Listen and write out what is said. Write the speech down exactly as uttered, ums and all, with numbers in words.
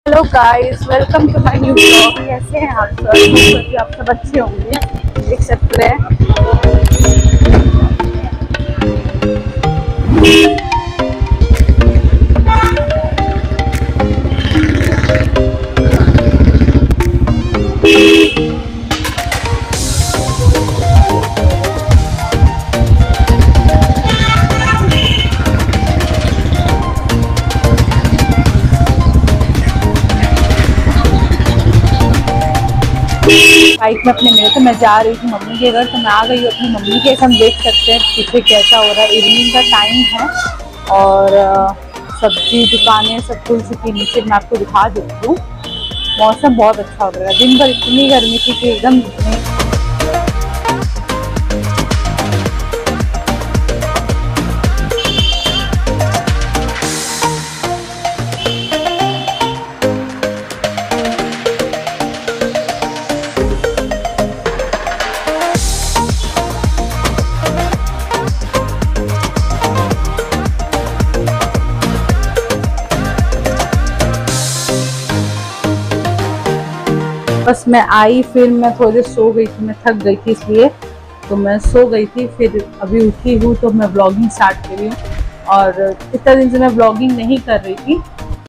Hello guys, welcome to my new blog. कैसे हैं आप सब? कि आप सब अच्छे होंगे, देख सकते हैं। बाइक में अपने मिले तो मैं जा रही थी मम्मी के घर, तो मैं आ गई हूँ अपनी मम्मी के। हम देख सकते हैं पीछे कैसा हो रहा है। इवनिंग का टाइम है और सब्जी दुकानें सब खुल चुकी। नीचे मैं आपको दिखा देती हूँ। मौसम बहुत अच्छा हो रहा है। दिन भर इतनी गर्मी थी कि एकदम बस मैं आई, फिर मैं थोड़ी देर सो गई थी। मैं थक गई थी इसलिए तो मैं सो गई थी। फिर अभी उठी हूँ तो मैं व्लॉगिंग स्टार्ट करी हूँ। और इतना दिन से मैं व्लॉगिंग नहीं कर रही थी